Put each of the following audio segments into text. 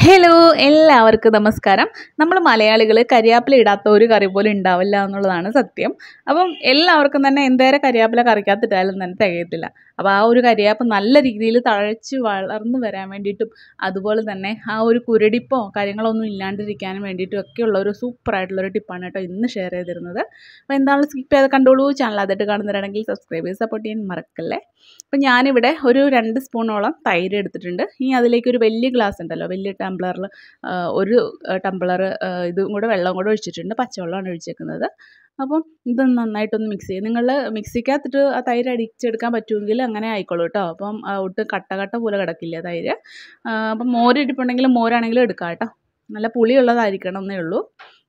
Hello എല്ലാവർക്കും നമസ്കാരം. നമ്മൾ മലയാളികൾ കരിയാപ്പില ഇടാത്ത ഒരു കറി പോലും ഉണ്ടാവില്ല എന്നുള്ളതാണ് സത്യം. അപ്പം എല്ലാവർക്കും തന്നെ എന്തേരം കരിയാപ്പില കറിക്കകത്തിട്ടാലും തന്നെ തികയത്തില്ല. അപ്പോൾ ആ ഒരു കരിയാപ്പ് നല്ല രീതിയിൽ തഴച്ച് വളർന്നു വരാൻ വേണ്ടിയിട്ടും അതുപോലെ തന്നെ ആ ഒരു കുരടിപ്പോ കാര്യങ്ങളൊന്നും ഇല്ലാണ്ടിരിക്കാനും വേണ്ടിയിട്ടും ഒക്കെയുള്ള ഒരു സൂപ്പറായിട്ടുള്ളൊരു ടിപ്പാണ് കേട്ടോ ഇന്ന് ഷെയർ ചെയ്തിരുന്നത്. അപ്പോൾ എന്താണ് സ്കിപ്പ് ചെയ്ത് കണ്ടോളൂ. ചാനൽ ആദ്യമായിട്ട് കാണുന്നവരാണെങ്കിൽ സബ്സ്ക്രൈബ് ചെയ്ത് സപ്പോർട്ട് ചെയ്യാൻ മറക്കല്ലേ. അപ്പം ഞാനിവിടെ ഒരു 2 സ്പൂണോളം തൈര് എടുത്തിട്ടുണ്ട്. ഇനി അതിലേക്ക് ഒരു വലിയ ഗ്ലാസ് ഉണ്ടല്ലോ, വലിയ ടംബ്ലറിൽ ഒരു ടംബ്ലർ ഇതും കൂടെ വെള്ളം കൂടെ ഒഴിച്ചിട്ടുണ്ട്. പച്ചവെള്ളമാണ് ഒഴിച്ചേക്കുന്നത്. അപ്പം ഇത് നന്നായിട്ടൊന്ന് മിക്സ് ചെയ്യും. നിങ്ങൾ മിക്സിക്കകത്തിട്ട് ആ തൈര് അടിച്ചെടുക്കാൻ പറ്റുമെങ്കിൽ അങ്ങനെ ആയിക്കോളൂ കേട്ടോ. അപ്പം ഒട്ടും കട്ട പോലെ കിടക്കില്ല തൈര്. അപ്പം മോരിരിപ്പുണ്ടെങ്കിലും മോരാണെങ്കിലും എടുക്കാം കേട്ടോ. നല്ല പുളിയുള്ളതായിരിക്കണം എന്നേ ഉള്ളൂ.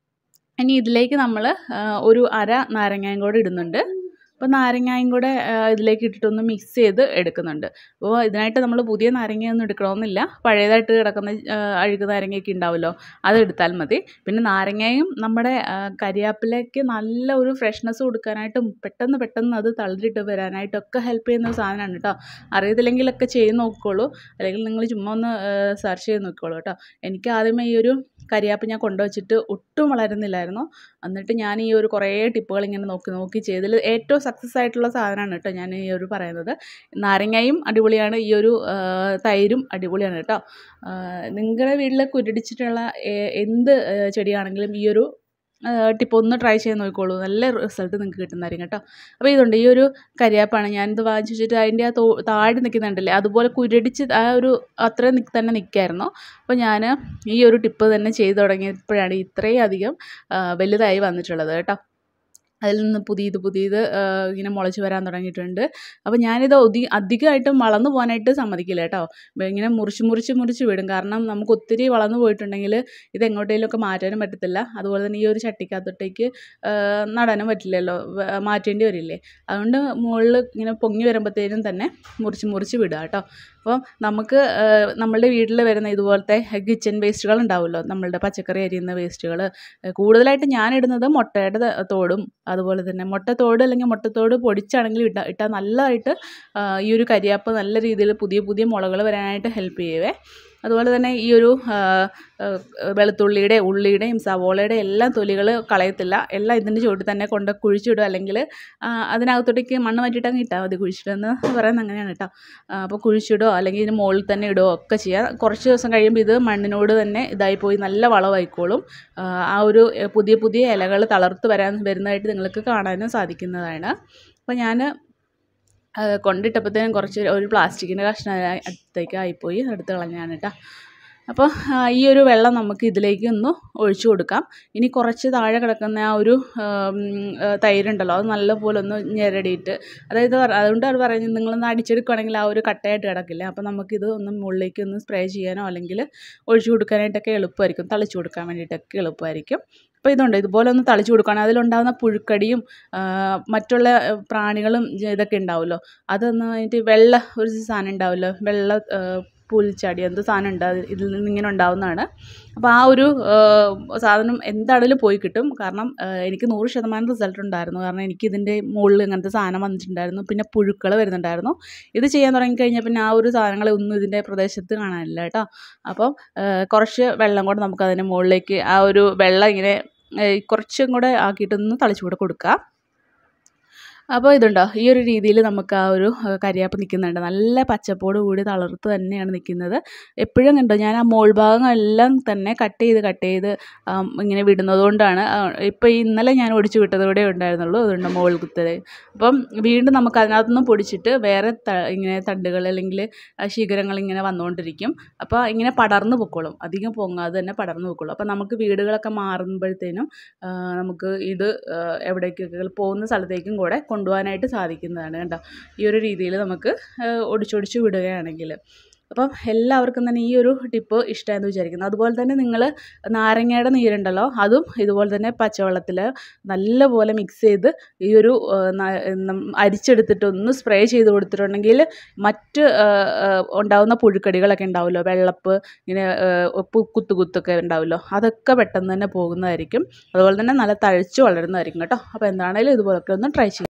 ഇനി ഇതിലേക്ക് നമ്മൾ ഒരു അര നാരങ്ങയും കൂടെ ഇടുന്നുണ്ട്. അപ്പോൾ നാരങ്ങയും കൂടെ ഇതിലേക്ക് ഇട്ടിട്ടൊന്ന് മിക്സ് ചെയ്ത് എടുക്കുന്നുണ്ട്. അപ്പോൾ ഇതിനായിട്ട് നമ്മൾ പുതിയ നാരങ്ങയൊന്നും എടുക്കണമെന്നില്ല. പഴയതായിട്ട് കിടക്കുന്ന അഴുക്ക് നാരങ്ങയൊക്കെ ഉണ്ടാവുമല്ലോ, അതെടുത്താൽ മതി. പിന്നെ നാരങ്ങയും നമ്മുടെ കരിയാപ്പിലേക്ക് നല്ല ഒരു ഫ്രഷ്നെസ് കൊടുക്കാനായിട്ടും പെട്ടെന്ന് അത് തളിരിട്ട് വരാനായിട്ടൊക്കെ ഹെൽപ്പ് ചെയ്യുന്ന ഒരു സാധനമാണ് കേട്ടോ. അറിയത്തില്ലെങ്കിലൊക്കെ ചെയ്ത് നോക്കിക്കോളൂ, അല്ലെങ്കിൽ നിങ്ങൾ ചുമ്മാ ഒന്ന് സെർച്ച് ചെയ്ത് നോക്കിക്കോളൂ കേട്ടോ. എനിക്ക് ആദ്യമേ ഈ ഒരു കരിയാപ്പ് ഞാൻ കൊണ്ടുവച്ചിട്ട് ഒട്ടും വളരുന്നില്ലായിരുന്നു. എന്നിട്ട് ഞാൻ ഈ ഒരു കുറേ ടിപ്പുകൾ ഇങ്ങനെ നോക്കി ചെയ്തതിൽ ഏറ്റവും സക്സസ് ആയിട്ടുള്ള സാധനമാണ് കേട്ടോ ഞാൻ ഈ ഒരു പറയുന്നത്. നാരങ്ങയും അടിപൊളിയാണ്, ഈ ഒരു തൈരും അടിപൊളിയാണ് കേട്ടോ. നിങ്ങളുടെ വീട്ടിൽ കുരുടിച്ചിട്ടുള്ള എന്ത് ചെടിയാണെങ്കിലും ഈ ഒരു ടിപ്പ് ഒന്ന് ട്രൈ ചെയ്ത് നോക്കിക്കോളൂ. നല്ല റിസൾട്ട് നിങ്ങൾക്ക് കിട്ടുന്നതായിരിക്കും കേട്ടോ. അപ്പോൾ ഇതുണ്ട്, ഈ ഒരു കരിയാപ്പാണ് ഞാനിത് വാങ്ങിച്ച് വെച്ചിട്ട് അതിൻ്റെ ആ താഴെ നിൽക്കുന്നുണ്ടല്ലേ, അതുപോലെ കുരടിച്ച് ആ ഒരു അത്രയും തന്നെ നിൽക്കായിരുന്നു. അപ്പോൾ ഞാൻ ഈ ഒരു ടിപ്പ് തന്നെ ചെയ്ത് തുടങ്ങിയപ്പോഴാണ് ഇത്രയും അധികം വലുതായി വന്നിട്ടുള്ളത് കേട്ടോ. അതിൽ നിന്ന് പുതിയത് ഇങ്ങനെ മുളച്ച് വരാൻ തുടങ്ങിയിട്ടുണ്ട്. അപ്പോൾ ഞാനിത് അധികമായിട്ടും വളർന്നു പോകാനായിട്ട് സമ്മതിക്കില്ല കേട്ടോ. ഇങ്ങനെ മുറിച്ച് വിടും. കാരണം നമുക്ക് ഒത്തിരി വളർന്നു പോയിട്ടുണ്ടെങ്കിൽ ഇത് എങ്ങോട്ടേലൊക്കെ മാറ്റാനും പറ്റത്തില്ല. അതുപോലെ തന്നെ ഈ ഒരു ചട്ടിക്കകത്തോട്ടേക്ക് നടാനും പറ്റില്ലല്ലോ, മാറ്റേണ്ടി വരില്ലേ. അതുകൊണ്ട് മുകളിൽ ഇങ്ങനെ പൊങ്ങി വരുമ്പോഴത്തേനും തന്നെ മുറിച്ച് വിടുക കേട്ടോ. അപ്പോൾ നമുക്ക് നമ്മളുടെ വീട്ടിൽ വരുന്ന ഇതുപോലത്തെ കിച്ചൺ വേസ്റ്റുകൾ ഉണ്ടാവുമല്ലോ, നമ്മളുടെ പച്ചക്കറി അരിയുന്ന വേസ്റ്റുകൾ. കൂടുതലായിട്ട് ഞാനിടുന്നത് മുട്ടയുടെ തോടും അതുപോലെ തന്നെ മുട്ടത്തോട് അല്ലെങ്കിൽ മുട്ടത്തോട് പൊടിച്ചാണെങ്കിൽ ഇട്ടാൽ നല്ലതായിട്ട് ഈ ഒരു കരിയാപ്പ് നല്ല രീതിയിൽ പുതിയ മുളകൾ വരാനായിട്ട് ഹെൽപ്പ് ചെയ്യുവേ. അതുപോലെ തന്നെ ഈ ഒരു വെളുത്തുള്ളിയുടെ ഉള്ളിയുടെയും സവോളയുടെ എല്ലാം തൊലികൾ കളയത്തില്ല. എല്ലാം ഇതിൻ്റെ ചുവട്ടിൽ തന്നെ കൊണ്ട് കുഴിച്ചിടുക, അല്ലെങ്കിൽ അതിനകത്തോട്ടേക്ക് മണ്ണ് മാറ്റിയിട്ടങ്ങ് ഇട്ടാൽ മതി. കുഴിച്ചിടുമെന്ന് പറയുന്നത് അങ്ങനെയാണ് കേട്ടോ. അപ്പോൾ കുഴിച്ചിടുകയോ അല്ലെങ്കിൽ ഇതിന് മുകളിൽ തന്നെ ഇടുകയോ ഒക്കെ ചെയ്യാം. കുറച്ച് ദിവസം കഴിയുമ്പോൾ ഇത് മണ്ണിനോട് തന്നെ ഇതായിപ്പോയി നല്ല വളമായിക്കോളും. ആ ഒരു പുതിയ ഇലകൾ തളർത്ത് വരുന്നതായിട്ട് നിങ്ങൾക്ക് കാണാനും സാധിക്കുന്നതാണ്. അപ്പോൾ ഞാൻ കൊണ്ടിട്ടപ്പോഴത്തേനും ഒരു പ്ലാസ്റ്റിക്കിൻ്റെ കഷ്ണം അടുത്തേക്ക് ആയിപ്പോയി, എടുത്ത് കളഞ്ഞാണ് കേട്ടോ. അപ്പോൾ ഈ ഒരു വെള്ളം നമുക്ക് ഇതിലേക്ക് ഒന്ന് ഒഴിച്ചു കൊടുക്കാം. ഇനി കുറച്ച് താഴെ കിടക്കുന്ന ആ ഒരു തൈരുണ്ടല്ലോ, അത് നല്ലപോലെ ഒന്ന് ഞെരടിയിട്ട്, അതുകൊണ്ടാണ് പറയുന്നത് നിങ്ങളൊന്ന് അടിച്ചെടുക്കുകയാണെങ്കിൽ ആ ഒരു കട്ടയായിട്ട് കിടക്കില്ല. അപ്പോൾ നമുക്കിത് ഒന്ന് മുകളിലേക്ക് ഒന്ന് സ്പ്രേ ചെയ്യാനോ അല്ലെങ്കിൽ ഒഴിച്ചു കൊടുക്കാനായിട്ടൊക്കെ എളുപ്പമായിരിക്കും, തളിച്ചു കൊടുക്കാൻ വേണ്ടിയിട്ടൊക്കെ എളുപ്പമായിരിക്കും. അപ്പോൾ ഇതുപോലെ ഒന്ന് തളിച്ചു കൊടുക്കുകയാണ്. അതിലുണ്ടാകുന്ന പുഴുക്കടിയും മറ്റുള്ള പ്രാണികളും ഇതൊക്കെ ഉണ്ടാവുമല്ലോ, അതൊന്ന് അതിൻ്റെ വെള്ള ഒരു സാധനം ഉണ്ടാവുമല്ലോ, വെള്ള പുൽച്ചാടി എന്ത് സാധനം ഉണ്ട്, ഇതിൽ നിന്ന് ഇങ്ങനെ ഉണ്ടാവുന്നതാണ്. അപ്പോൾ ആ ഒരു സാധനം എന്താണെങ്കിലും പോയി കിട്ടും. കാരണം എനിക്ക് 100% റിസൾട്ട് ഉണ്ടായിരുന്നു. കാരണം എനിക്കിതിൻ്റെ മുകളിൽ ഇങ്ങനത്തെ സാധനം വന്നിട്ടുണ്ടായിരുന്നു. പിന്നെ പുഴുക്കൾ വരുന്നുണ്ടായിരുന്നു. ഇത് ചെയ്യാൻ തുടങ്ങിക്കഴിഞ്ഞാൽ പിന്നെ ആ ഒരു സാധനങ്ങളൊന്നും ഇതിൻ്റെ പ്രദേശത്ത് കാണാനില്ല കേട്ടോ. അപ്പം കുറച്ച് വെള്ളം കൂടെ നമുക്ക് അതിൻ്റെ മുകളിലേക്ക് ആ ഒരു വെള്ളം ഇങ്ങനെ കുറച്ചും കൂടെ ആക്കിയിട്ടൊന്ന് തളിച്ചു കൊടുക്കുക. അപ്പോൾ ഇതുണ്ടോ, ഈ ഒരു രീതിയിൽ നമുക്ക് ആ ഒരു കരിയാപ്പ് നിൽക്കുന്നുണ്ട്. നല്ല പച്ചപ്പോട് കൂടി തളർത്ത് തന്നെയാണ് നിൽക്കുന്നത്. എപ്പോഴും കണ്ടോ, ഞാൻ ആ മോൾ ഭാഗം എല്ലാം തന്നെ കട്ട് ചെയ്ത് ഇങ്ങനെ വിടുന്നത് കൊണ്ടാണ്. ഇപ്പോൾ ഇന്നലെ ഞാൻ ഒടിച്ചു വിട്ടത് കൂടെ ഉണ്ടായിരുന്നുള്ളൂ, അതുകൊണ്ട് മുകൾ കുത്തത്. അപ്പം വീണ്ടും നമുക്ക് അതിനകത്തുനിന്ന് പൊടിച്ചിട്ട് വേറെ ഇങ്ങനെ തണ്ടുകൾ അല്ലെങ്കിൽ ശിഖരങ്ങൾ ഇങ്ങനെ വന്നുകൊണ്ടിരിക്കും. അപ്പോൾ ഇങ്ങനെ പടർന്നു പൊക്കോളും, അധികം പൊങ്ങാതെ തന്നെ പടർന്നു പൊക്കോളും. അപ്പോൾ നമുക്ക് വീടുകളൊക്കെ മാറുമ്പോഴത്തേനും നമുക്ക് ഇത് എവിടേക്കൊക്കെ പോകുന്ന സ്ഥലത്തേക്കും കൂടെ കൊണ്ടുപോകാനായിട്ട് സാധിക്കുന്നതാണ് കേട്ടോ. ഈ ഒരു രീതിയിൽ നമുക്ക് ഒടിച്ചൊടിച്ച് വിടുകയാണെങ്കിൽ. അപ്പം എല്ലാവർക്കും തന്നെ ഈ ഒരു ടിപ്പ് ഇഷ്ടമായെന്ന് വിചാരിക്കുന്നു. അതുപോലെ തന്നെ നിങ്ങൾ നാരങ്ങയുടെ നീരുണ്ടല്ലോ, അതും ഇതുപോലെ തന്നെ പച്ചവെള്ളത്തിൽ നല്ലപോലെ മിക്സ് ചെയ്ത് ഈ ഒരു അരിച്ചെടുത്തിട്ട് ഒന്ന് സ്പ്രേ ചെയ്ത് കൊടുത്തിട്ടുണ്ടെങ്കിൽ മറ്റ് ഉണ്ടാകുന്ന പുഴുക്കടികളൊക്കെ ഉണ്ടാവുമല്ലോ, വെള്ളപ്പ് ഇങ്ങനെ കുത്തൊക്കെ ഉണ്ടാവുമല്ലോ, അതൊക്കെ പെട്ടെന്ന് തന്നെ പോകുന്നതായിരിക്കും. അതുപോലെ തന്നെ നല്ല തഴച്ച് വളരുന്നതായിരിക്കും കേട്ടോ. അപ്പോൾ എന്താണെങ്കിലും ഇതുപോലൊക്കെ ഒന്ന് ട്രൈ ചെയ്യും.